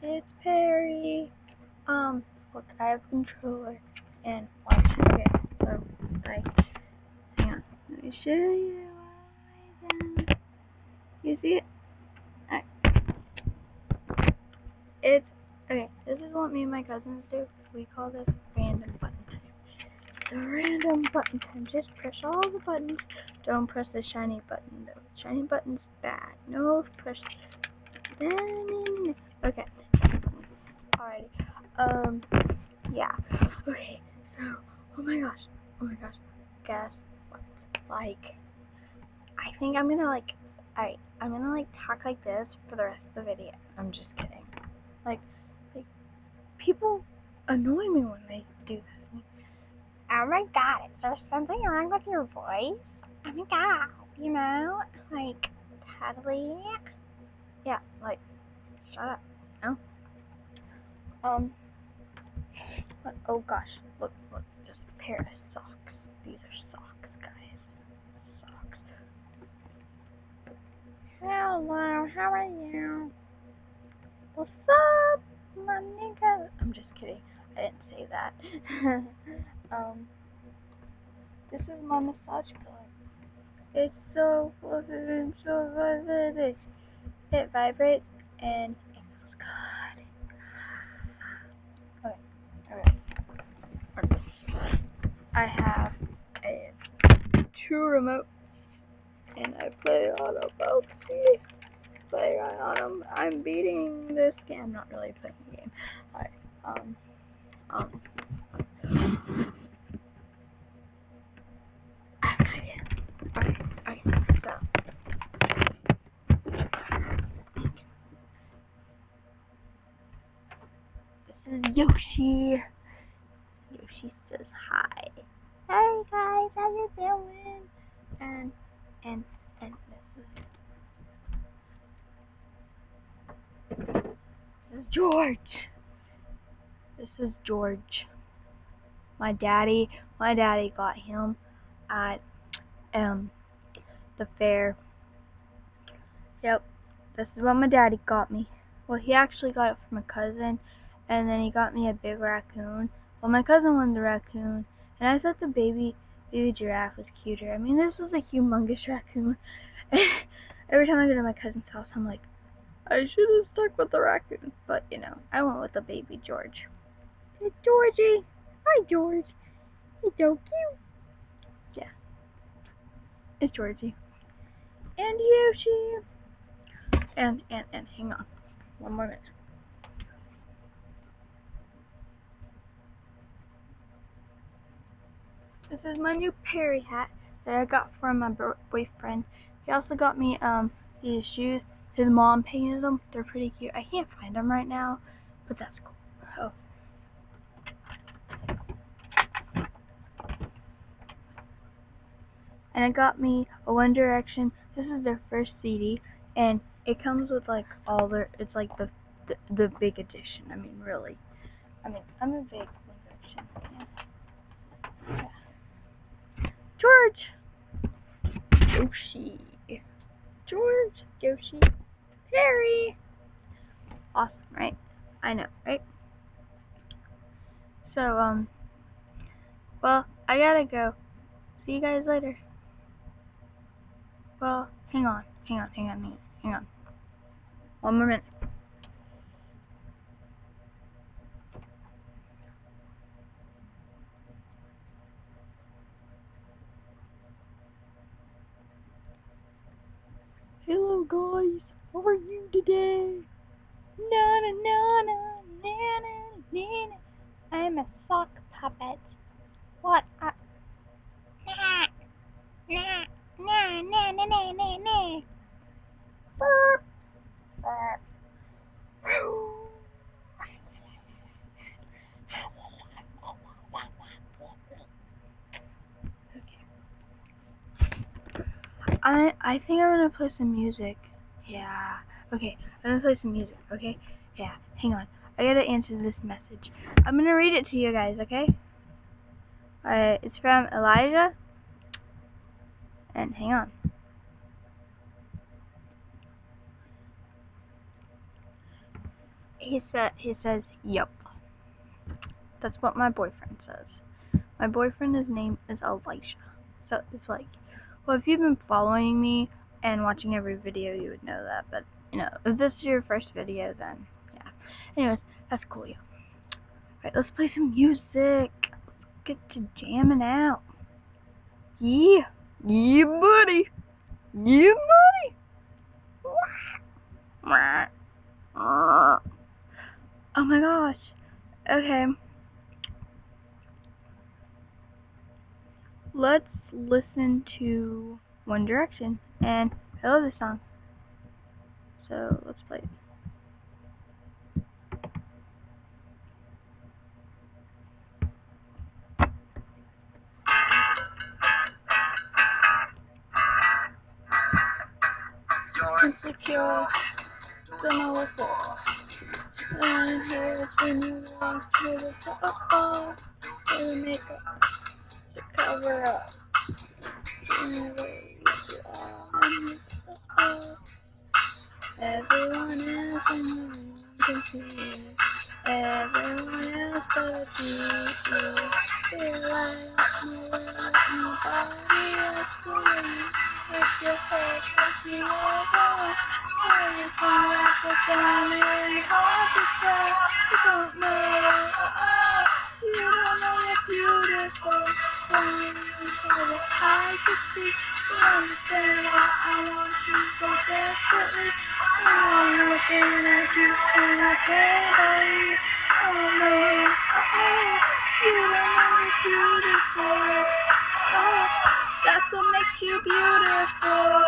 It's Perry. Look, I have a controller and watch. Okay, so hang on. Let me show you what I done. You see it? Alright. It's okay. This is what me and my cousins do. We call this random button time. The random button time. Just press all the buttons. Don't press the shiny button though. Shiny button's bad. No, press. Okay. Alrighty. Yeah. Okay. So, oh my gosh. Guess what? Like, I think I'm gonna I'm gonna talk like this for the rest of the video. I'm just kidding. Like people annoy me when they do this. Oh my god, is there something wrong with your voice? Oh my god, you know? Like, Tadley? Yeah, like, shut up. No? Oh gosh, look, just a pair of socks. These are socks, guys. Socks. Hello, how are you? What's up, my nigga? I'm just kidding. I didn't say that. This is my massage gun. It's so fluffy and so fluffy. It vibrates and it feels good. Okay. I have two remotes and I play on them both. See? Play on them. I'm beating this game. I'm not really playing the game. Alright. Okay, so. This is Yoshi. Yoshi says hi. Hey guys, how you doing? And this is George. This is George. My daddy got him at the fair. Yep, this is what my daddy got me. Well, he actually got it from a cousin, and then he got me a big raccoon. Well, my cousin wanted the raccoon, and I thought the baby giraffe was cuter. I mean, this was a humongous raccoon. Every time I go to my cousin's house, I'm like, I should have stuck with the raccoon. But, you know, I went with the baby George. Hey, Georgie. Hi, George. He's so cute. Yeah. It's Georgie. And Yoshi. And hang on. One more minute. This is my new Perry hat that I got from my boyfriend. He also got me these shoes. His mom painted them. They're pretty cute. I can't find them right now, but that's cool. Oh. And it got me a One Direction. This is their first CD, and it comes with like all their. It's like the big edition. I mean, really. I mean, I'm a big One Direction fan. Yeah. George, Yoshi, George, Yoshi, Perry. Awesome, right? I know, right? So well, I gotta go. See you guys later. Well, hang on. One more minute. Hello guys, how are you today? I'm a sock puppet. What? Burp. Burp. I think I'm gonna play some music. Yeah. Okay, I'm gonna play some music, okay? Yeah, hang on. I gotta answer this message. I'm gonna read it to you guys, okay? It's from Elijah. And hang on. He says, "Yup." That's what my boyfriend says. My boyfriend's name is Elisha. So it's like, well, if you've been following me and watching every video, you would know that. But, if this is your first video, then, yeah. Anyways, that's cool, yo. Alright, let's play some music. Let's get to jamming out. Yeah. Yeah, buddy. Yeah, buddy. Oh my gosh. Okay. Let's listen to One Direction. And I love this song. So let's play it. Insecure, don't know what for. I'm here when you want to the top. Do makeup to cover up. Everyone else in the room can see it. Everyone else but you. Feel like nobody else can. If your head takes me over, everything like a diamond, hard to tell. You don't know, you don't know you're beautiful. Only you have the eyes to see. You understand why I want you so desperately. I'm looking at you and I can't believe. Oh no, you don't know you're beautiful. Oh, that's what makes you beautiful.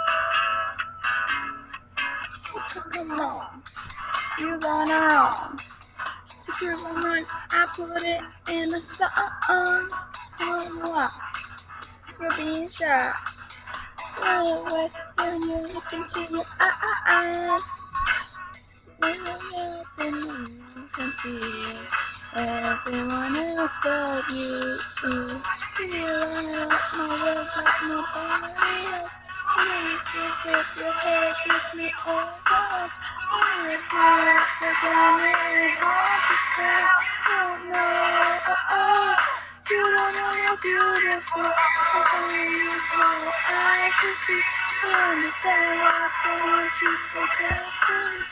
Come on, you gone wrong. To prove I'm right, I put it in a song. Oh, you're being shy. Well, when you look into your eyes, when you're in the room, you can see it. Everyone else but you. Feel like my world got nobody else. Please if your head gets me over. I feel like the diamond hard to say. Don't know, you don't know you're beautiful. If only you know I can see. You understand why I want you so desperately.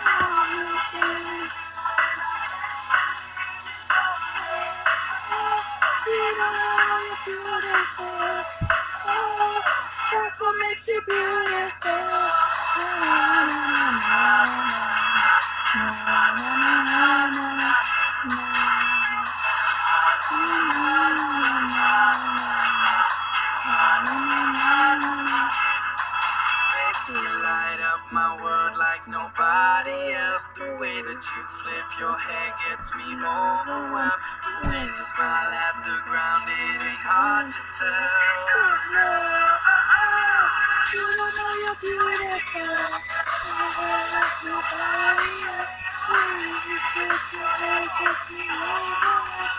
You don't know you're beautiful. Oh, that's what makes you beautiful. You light up my world like nobody else. The way that you flip your hair gets me overwhelmed. When you smile at the ground, it ain't hard to tell. You don't know you're beautiful. Like nobody else. Please, you flip your hair gets me overwhelmed.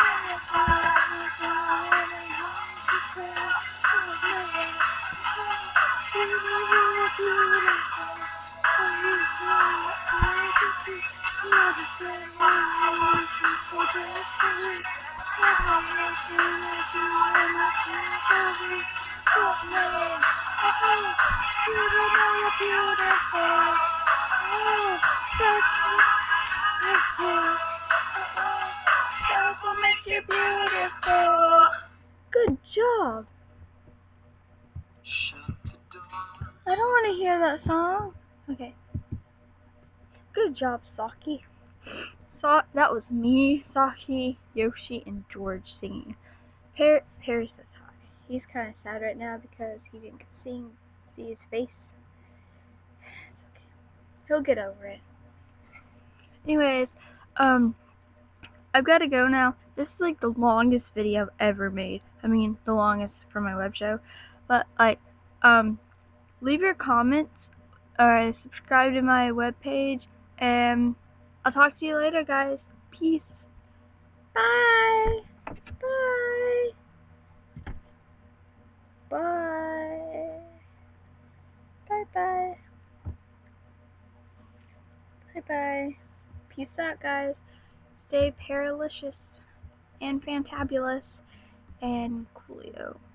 That's what makes you beautiful. Good job. Shut the door. I don't want to hear that song. Okay. Good job, Saki. That was me, Saki, Yoshi, and George singing. Paris says hi. He's kind of sad right now because he didn't see his face. It's okay. He'll get over it. Anyways, I've got to go now. This is like the longest video I've ever made. I mean, the longest for my web show. But leave your comments or subscribe to my webpage, and I'll talk to you later, guys. Peace. Bye. Bye. Bye. Bye bye. Bye bye. peace out, guys. Stay perilicious and fantabulous and coolio.